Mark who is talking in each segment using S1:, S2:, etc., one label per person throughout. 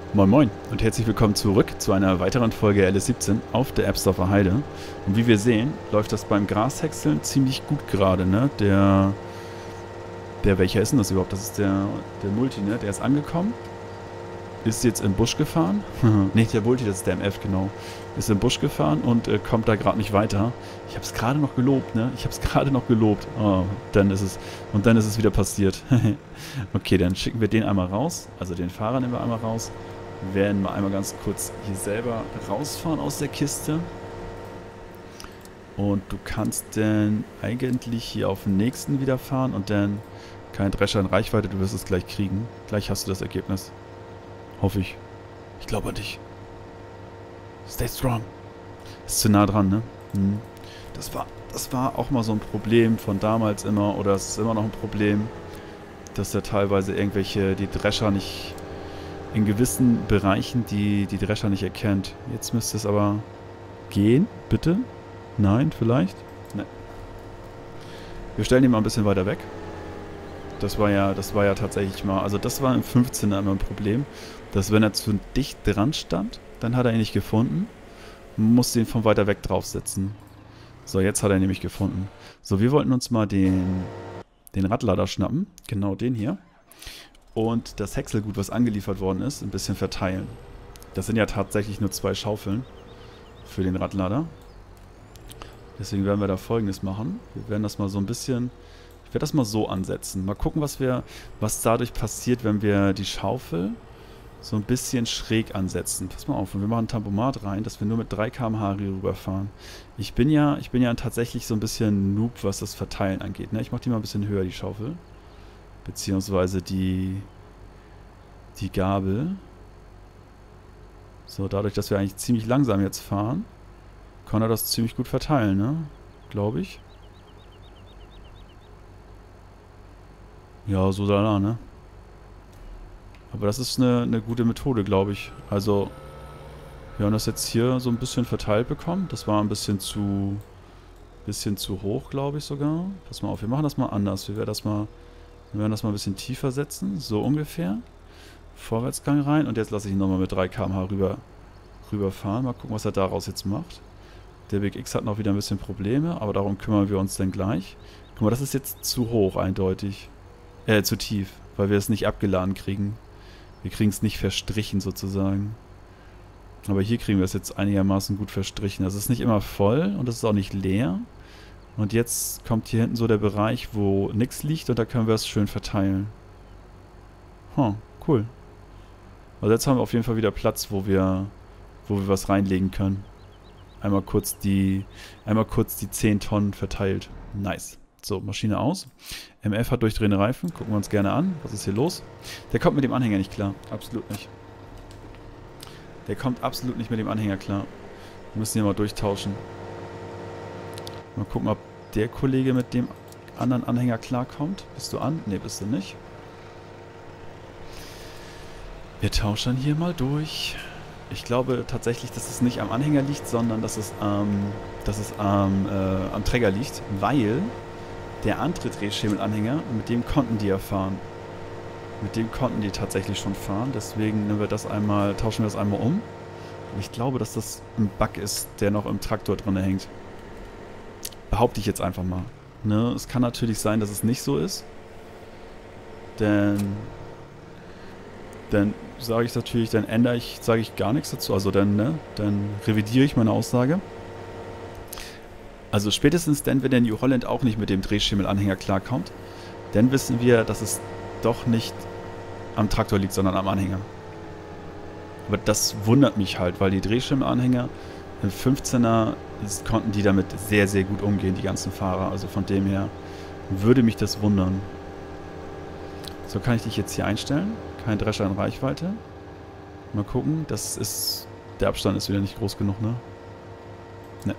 S1: Moin Moin und herzlich willkommen zurück zu einer weiteren Folge LS17 auf der Erbsdorfer Heide. Und wie wir sehen, läuft das beim Grashäckseln ziemlich gut gerade, ne? Welcher ist denn das überhaupt? Das ist der Multi, ne? Der ist angekommen, ist jetzt im Busch gefahren. Nicht der Multi, das ist der MF, genau. Ist im Busch gefahren und kommt da gerade nicht weiter. Ich habe es gerade noch gelobt, ne? Ich habe es gerade noch gelobt. Oh, dann ist es wieder passiert. Okay, dann schicken wir den einmal raus. Also den Fahrer nehmen wir einmal raus. Wir werden mal einmal ganz kurz hier selber rausfahren aus der Kiste. Und du kannst dann eigentlich hier auf den nächsten wieder fahren und dann kein Drescher in Reichweite, du wirst es gleich kriegen. Gleich hast du das Ergebnis. Hoffe ich. Ich glaube an dich. Stay strong. Ist zu nah dran, ne? Hm. Das war auch mal so ein Problem von damals immer, oder es ist immer noch ein Problem, dass da teilweise die Drescher nicht in gewissen Bereichen die Drescher nicht erkennt. Jetzt müsste es aber gehen, bitte? Nein, vielleicht? Ne. Wir stellen ihn mal ein bisschen weiter weg. Das war ja tatsächlich mal, also das war im 15er immer ein Problem, dass wenn er zu dicht dran stand, dann hat er ihn nicht gefunden. Man musste ihn von weiter weg draufsetzen. So, jetzt hat er ihn nämlich gefunden. So, wir wollten uns mal den Radlader schnappen, genau den hier. Und das Häckselgut, was angeliefert worden ist, ein bisschen verteilen. Das sind ja tatsächlich nur 2 Schaufeln für den Radlader. Deswegen werden wir da Folgendes machen. Wir werden das mal so ein bisschen... Ich werde das mal so ansetzen. Mal gucken, was dadurch passiert, wenn wir die Schaufel so ein bisschen schräg ansetzen. Pass mal auf, wir machen ein Tempomat rein, dass wir nur mit 3 km/h hier rüberfahren. Ich bin ja tatsächlich so ein bisschen Noob, was das Verteilen angeht. Ne? Ich mache die mal ein bisschen höher, die Schaufel. Beziehungsweise die Gabel. So, dadurch, dass wir eigentlich ziemlich langsam jetzt fahren, kann er das ziemlich gut verteilen, ne? Glaube ich. Ja, so da, ne? Aber das ist eine gute Methode, glaube ich. Also, wir haben das jetzt hier so ein bisschen verteilt bekommen. Das war ein bisschen zu hoch, glaube ich sogar. Pass mal auf, wir machen das mal anders. Wir werden das mal ein bisschen tiefer setzen, so ungefähr. Vorwärtsgang rein und jetzt lasse ich ihn nochmal mit 3 km/h rüberfahren. Mal gucken, was er daraus jetzt macht. Der Big X hat noch wieder ein bisschen Probleme, aber darum kümmern wir uns dann gleich. Guck mal, das ist jetzt zu hoch eindeutig. Zu tief, weil wir es nicht abgeladen kriegen. Wir kriegen es nicht verstrichen sozusagen. Aber hier kriegen wir es jetzt einigermaßen gut verstrichen. Das ist nicht immer voll und das ist auch nicht leer. Und jetzt kommt hier hinten so der Bereich, wo nichts liegt und da können wir es schön verteilen. Cool. Also jetzt haben wir auf jeden Fall wieder Platz, wo wir was reinlegen können. Einmal kurz die 10 Tonnen verteilt. Nice. So, Maschine aus. MF hat durchdrehende Reifen. Gucken wir uns gerne an. Was ist hier los? Der kommt mit dem Anhänger nicht klar. Absolut nicht. Der kommt absolut nicht mit dem Anhänger klar. Wir müssen hier mal durchtauschen. Mal gucken, ob der Kollege mit dem anderen Anhänger klarkommt. Bist du an? Ne, bist du nicht. Wir tauschen hier mal durch. Ich glaube tatsächlich, dass es nicht am Anhänger liegt, sondern dass es am Träger liegt, weil der andere Drehschemelanhänger, mit dem konnten die ja fahren. Mit dem konnten die tatsächlich schon fahren, deswegen tauschen wir das einmal um. Und ich glaube, dass das ein Bug ist, der noch im Traktor drin hängt. Behaupte ich jetzt einfach mal. Ne? Es kann natürlich sein, dass es nicht so ist. Dann sage ich natürlich, sage ich gar nichts dazu. Also dann revidiere ich meine Aussage. Also spätestens dann, wenn der New Holland auch nicht mit dem Drehschemelanhänger klarkommt, dann wissen wir, dass es doch nicht am Traktor liegt, sondern am Anhänger. Aber das wundert mich halt, weil die Drehschemelanhänger im 15er konnten die damit sehr, sehr gut umgehen, die ganzen Fahrer. Also von dem her würde mich das wundern. So, kann ich dich jetzt hier einstellen. Kein Drescher in Reichweite. Mal gucken. Der Abstand ist wieder nicht groß genug, ne? Ne.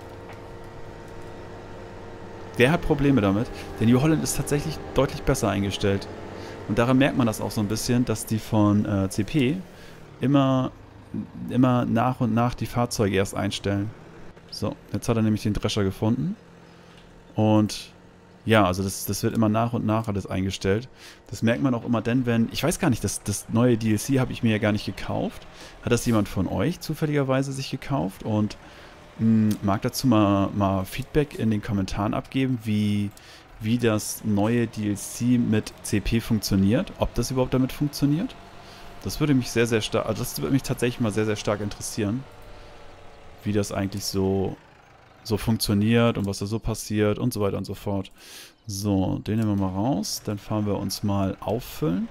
S1: Der hat Probleme damit. Der New Holland ist tatsächlich deutlich besser eingestellt. Und daran merkt man das auch so ein bisschen, dass die von CP immer nach und nach die Fahrzeuge erst einstellen. So, jetzt hat er nämlich den Drescher gefunden. Und Ja, also das wird immer nach und nach alles eingestellt. Das merkt man auch immer dann, wenn... Ich weiß gar nicht, das neue DLC habe ich mir ja gar nicht gekauft. Hat das jemand von euch zufälligerweise sich gekauft? Und mag dazu mal Feedback in den Kommentaren abgeben, wie das neue DLC mit CP funktioniert. Ob das überhaupt damit funktioniert? Das würde mich sehr, sehr stark... Also das würde mich tatsächlich mal sehr, sehr stark interessieren. Wie das eigentlich so funktioniert und was da so passiert und so weiter und so fort. So, den nehmen wir mal raus. Dann fahren wir uns mal auffüllen.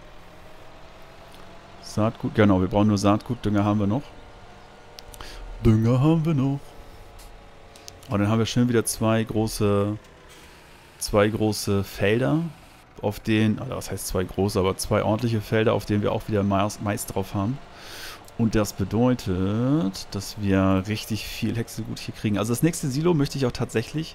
S1: Saatgut, genau, wir brauchen nur Saatgut. Dünger haben wir noch. Dünger haben wir noch. Und dann haben wir schön wieder zwei große Felder, auf denen, oder was heißt zwei große, aber zwei ordentliche Felder, auf denen wir auch wieder Mais drauf haben. Und das bedeutet, dass wir richtig viel Häckselgut hier kriegen. Also das nächste Silo möchte ich auch tatsächlich...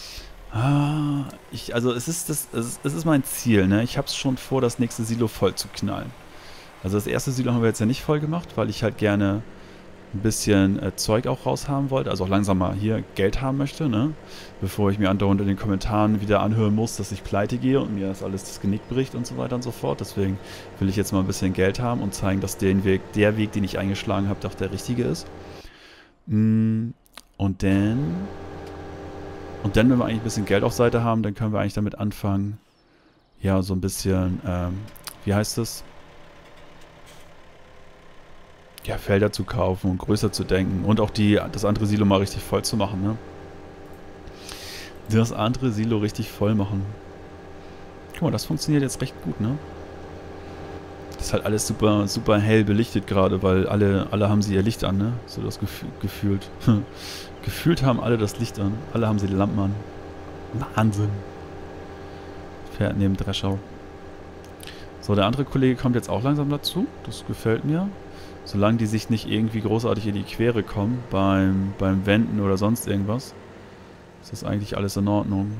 S1: also es ist mein Ziel, ne? Ich habe es schon vor, das nächste Silo voll zu knallen. Also das erste Silo haben wir jetzt ja nicht voll gemacht, weil ich halt gerne ein bisschen Zeug auch raushaben wollte. Also auch langsam mal hier Geld haben möchte, ne? Bevor ich mir andauernd in den Kommentaren wieder anhören muss, dass ich pleite gehe und mir das alles das Genick bricht und so weiter und so fort. Deswegen will ich jetzt mal ein bisschen Geld haben und zeigen, dass der Weg, den ich eingeschlagen habe, doch der richtige ist. Und dann, wenn wir eigentlich ein bisschen Geld auf Seite haben, dann können wir eigentlich damit anfangen, ja, so ein bisschen, wie heißt das? Ja, Felder zu kaufen und größer zu denken und auch das andere Silo mal richtig voll zu machen, ne? Das andere Silo richtig voll machen. Guck mal, das funktioniert jetzt recht gut, ne? Das ist halt alles super, super hell belichtet gerade, weil alle haben sie ihr Licht an, ne? So das gefühlt. Gefühlt haben alle das Licht an. Alle haben sie die Lampen an. Wahnsinn. Fährt neben Dreschau. So, der andere Kollege kommt jetzt auch langsam dazu. Das gefällt mir. Solange die sich nicht irgendwie großartig in die Quere kommen beim Wenden oder sonst irgendwas, ist das eigentlich alles in Ordnung.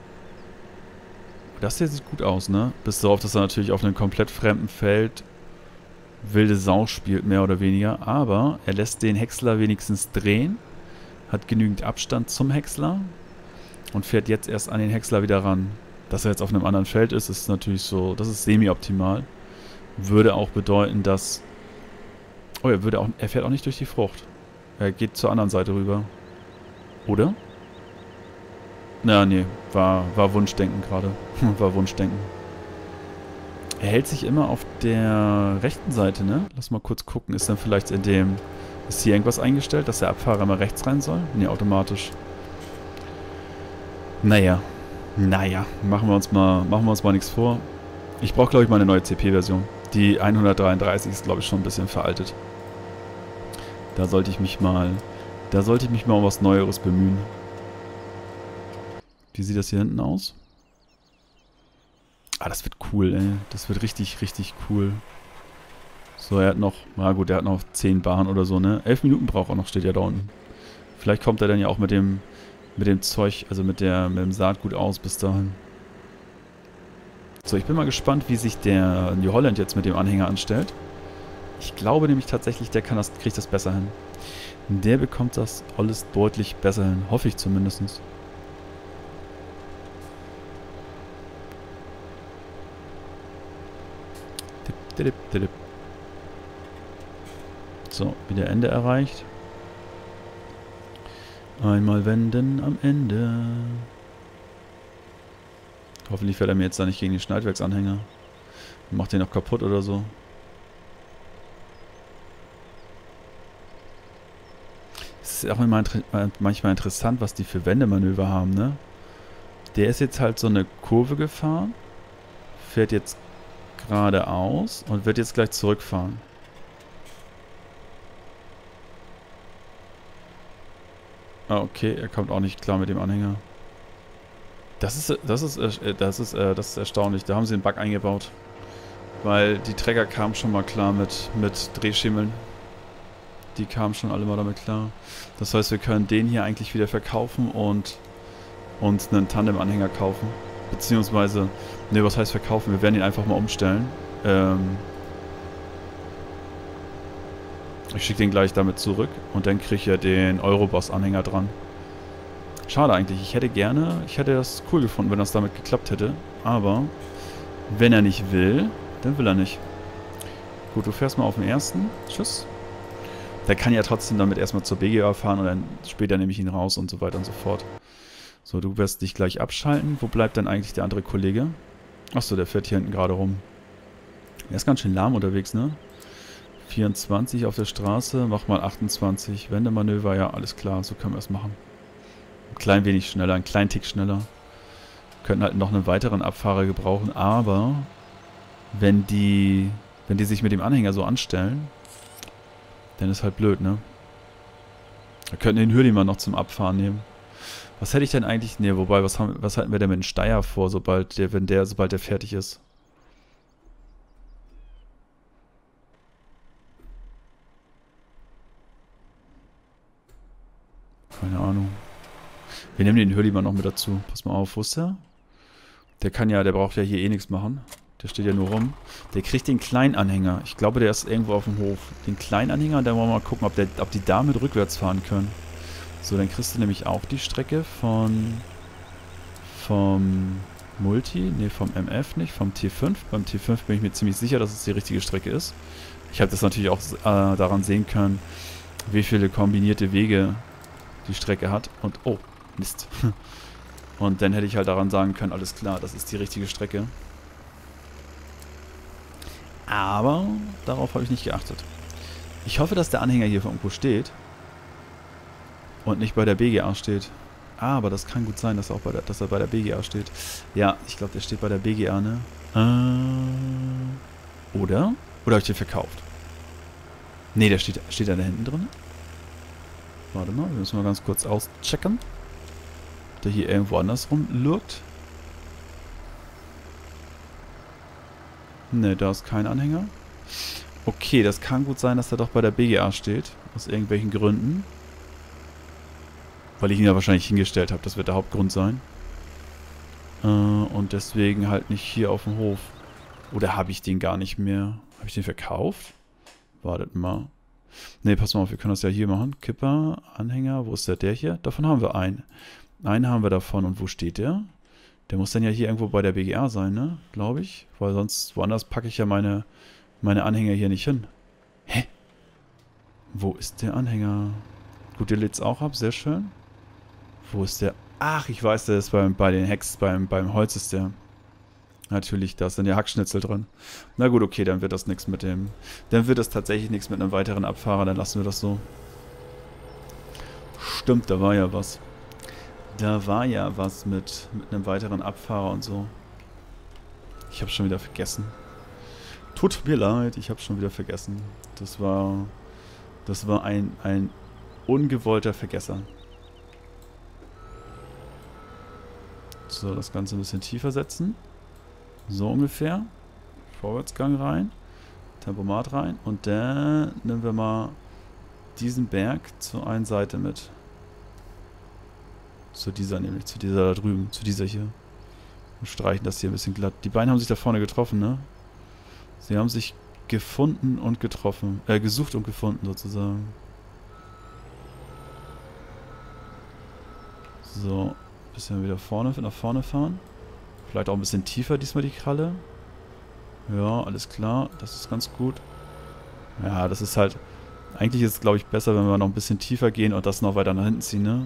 S1: Das hier sieht gut aus, ne? Bis darauf, dass er natürlich auf einem komplett fremden Feld wilde Sau spielt, mehr oder weniger. Aber er lässt den Häcksler wenigstens drehen, hat genügend Abstand zum Häcksler und fährt jetzt erst an den Häcksler wieder ran. Dass er jetzt auf einem anderen Feld ist, ist natürlich so, das ist semi-optimal. Würde auch bedeuten, dass... Oh, er fährt auch nicht durch die Frucht. Er geht zur anderen Seite rüber. Oder? Na, nee. War Wunschdenken gerade. War Wunschdenken. Er hält sich immer auf der rechten Seite, ne? Lass mal kurz gucken. Ist dann vielleicht ist hier irgendwas eingestellt, dass der Abfahrer immer rechts rein soll? Ne, automatisch. Naja. Machen wir uns mal nichts vor. Ich brauche, glaube ich, mal eine neue CP-Version. Die 133 ist, glaube ich, schon ein bisschen veraltet. Da sollte ich mich mal um was Neueres bemühen. Wie sieht das hier hinten aus? Ah, das wird cool, ey. Das wird richtig, richtig cool. So, er hat noch, na gut, er hat noch 10 Bahnen oder so, ne? 11 Minuten braucht er noch, steht ja da unten. Vielleicht kommt er dann ja auch mit dem Zeug, also mit dem Saatgut aus bis dahin. So, ich bin mal gespannt, wie sich der New Holland jetzt mit dem Anhänger anstellt. Ich glaube nämlich tatsächlich, der kriegt das besser hin. Der bekommt das alles deutlich besser hin. Hoffe ich zumindest. So, wieder Ende erreicht. Einmal wenden am Ende. Hoffentlich fährt er mir jetzt da nicht gegen den Schneidwerksanhänger. Macht den noch kaputt oder so. Es ist auch immer manchmal interessant, was die für Wendemanöver haben, ne? Der ist jetzt halt so eine Kurve gefahren, fährt jetzt geradeaus und wird jetzt gleich zurückfahren. Ah, okay, er kommt auch nicht klar mit dem Anhänger. Das ist erstaunlich. Da haben sie einen Bug eingebaut. Weil die Trecker kamen schon mal klar mit Drehschimmeln. Die kamen schon alle mal damit klar. Das heißt, wir können den hier eigentlich wieder verkaufen und uns einen Tandem-Anhänger kaufen. Beziehungsweise, ne, was heißt verkaufen? Wir werden ihn einfach mal umstellen. Ich schicke den gleich damit zurück und dann kriege ich ja den Euroboss-Anhänger dran. Schade eigentlich. Ich hätte das cool gefunden, wenn das damit geklappt hätte. Aber wenn er nicht will, dann will er nicht. Gut, du fährst mal auf den ersten. Tschüss. Der kann ja trotzdem damit erstmal zur BGA fahren und dann später nehme ich ihn raus und so weiter und so fort. So, du wirst dich gleich abschalten. Wo bleibt denn eigentlich der andere Kollege? Achso, der fährt hier hinten gerade rum. Er ist ganz schön lahm unterwegs, ne? 24 auf der Straße, mach mal 28. Wendemanöver, ja, alles klar, so können wir es machen. Ein klein wenig schneller, ein kleinen Tick schneller. Könnten halt noch einen weiteren Abfahrer gebrauchen, aber wenn die sich mit dem Anhänger so anstellen, dann ist halt blöd, ne? Wir könnten den Hürlimann noch zum Abfahren nehmen. Was hätte ich denn eigentlich... Ne, wobei, was halten wir denn mit dem Steyr vor, sobald der fertig ist? Keine Ahnung. Wir nehmen den Hürlimann noch mit dazu. Pass mal auf, wo ist der? Der braucht ja hier eh nichts machen. Der steht ja nur rum. Der kriegt den kleinen Anhänger. Ich glaube, der ist irgendwo auf dem Hof. Den kleinen Anhänger, da wollen wir mal gucken, ob die damit rückwärts fahren können. So, dann kriegst du nämlich auch die Strecke vom Multi, ne, vom MF nicht, vom T5. Beim T5 bin ich mir ziemlich sicher, dass es die richtige Strecke ist. Ich habe das natürlich auch daran sehen können, wie viele kombinierte Wege die Strecke hat. Und, oh, Mist. Und dann hätte ich halt daran sagen können, alles klar, das ist die richtige Strecke. Aber darauf habe ich nicht geachtet. Ich hoffe, dass der Anhänger hier irgendwo steht. Und nicht bei der BGA steht. Aber das kann gut sein, dass er bei der BGA steht. Ja, ich glaube, der steht bei der BGA, ne? Oder? Oder habe ich den verkauft? Ne, der steht da hinten drin. Warte mal, wir müssen mal ganz kurz auschecken. Ob der hier irgendwo anders rumlurkt. Ne, da ist kein Anhänger. Okay, das kann gut sein, dass er doch bei der BGA steht. Aus irgendwelchen Gründen. Weil ich ihn ja wahrscheinlich hingestellt habe. Das wird der Hauptgrund sein. Und deswegen halt nicht hier auf dem Hof. Oder habe ich den gar nicht mehr? Habe ich den verkauft? Wartet mal. Ne, pass mal auf, wir können das ja hier machen. Kipper, Anhänger, wo ist der hier? Davon haben wir einen. Einen haben wir davon. Und wo steht der? Der muss dann ja hier irgendwo bei der BGA sein, ne? Glaube ich. Weil sonst woanders packe ich ja meine Anhänger hier nicht hin. Hä? Wo ist der Anhänger? Gut, der lädt's auch ab. Sehr schön. Wo ist der? Ach, ich weiß, der ist bei den Hacks, beim Holz ist der. Natürlich, da sind ja Hackschnitzel drin. Na gut, okay, dann wird das nichts mit dem... Dann wird das tatsächlich nichts mit einem weiteren Abfahrer, dann lassen wir das so. Stimmt, da war ja was. Da war ja was mit einem weiteren Abfahrer und so. Ich habe schon wieder vergessen. Tut mir leid, ich habe schon wieder vergessen. Das war ein ungewollter Vergesser. So, das Ganze ein bisschen tiefer setzen. So ungefähr. Vorwärtsgang rein. Tempomat rein. Und dann nehmen wir mal diesen Berg zur einen Seite mit. Zu dieser nämlich. Zu dieser da drüben. Zu dieser hier. Und streichen das hier ein bisschen glatt. Die beiden haben sich da vorne getroffen, ne? Sie haben sich gefunden und getroffen. Gesucht und gefunden sozusagen. So. Bisschen wieder nach vorne fahren. Vielleicht auch ein bisschen tiefer diesmal die Kralle. Ja, alles klar. Das ist ganz gut. Ja, das ist halt... Eigentlich ist es, glaube ich, besser, wenn wir noch ein bisschen tiefer gehen und das noch weiter nach hinten ziehen, ne?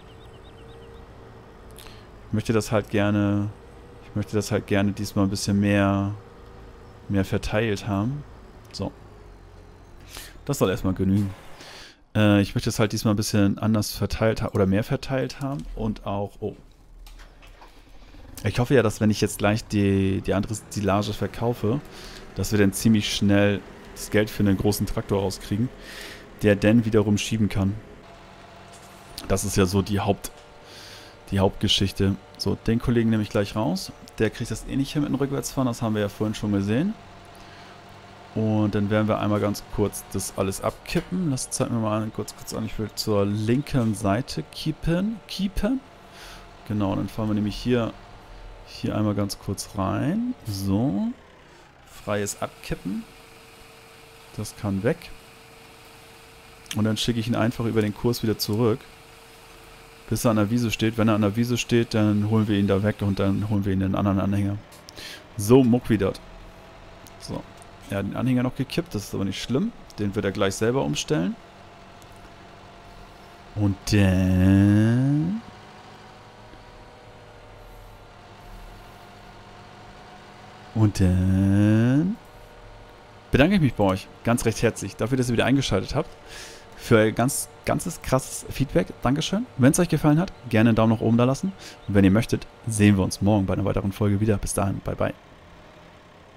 S1: Ich möchte das halt gerne diesmal ein bisschen mehr verteilt haben. So. Das soll erstmal genügen. Ich möchte es halt diesmal ein bisschen anders verteilt haben oder mehr verteilt haben und auch... Oh. Ich hoffe ja, dass wenn ich jetzt gleich die andere Silage verkaufe, dass wir dann ziemlich schnell das Geld für einen großen Traktor rauskriegen, der dann wiederum schieben kann. Das ist ja so die Hauptgeschichte. So, den Kollegen nehme ich gleich raus. Der kriegt das eh nicht hin mit dem Rückwärtsfahren, das haben wir ja vorhin schon gesehen. Und dann werden wir einmal ganz kurz das alles abkippen. Das zeigen wir mal kurz an. Ich will zur linken Seite keepen. Genau, dann fahren wir nämlich hier einmal ganz kurz rein. So. Freies Abkippen. Das kann weg. Und dann schicke ich ihn einfach über den Kurs wieder zurück. Bis er an der Wiese steht. Wenn er an der Wiese steht, dann holen wir ihn da weg und dann holen wir ihn in den anderen Anhänger. So, Muckwiedert. So. Er hat den Anhänger noch gekippt, das ist aber nicht schlimm. Den wird er gleich selber umstellen. Und dann... Und dann... bedanke ich mich bei euch ganz recht herzlich dafür, dass ihr wieder eingeschaltet habt. Für euer ganzes krasses Feedback. Dankeschön. Wenn es euch gefallen hat, gerne einen Daumen nach oben da lassen. Und wenn ihr möchtet, sehen wir uns morgen bei einer weiteren Folge wieder. Bis dahin, bye bye.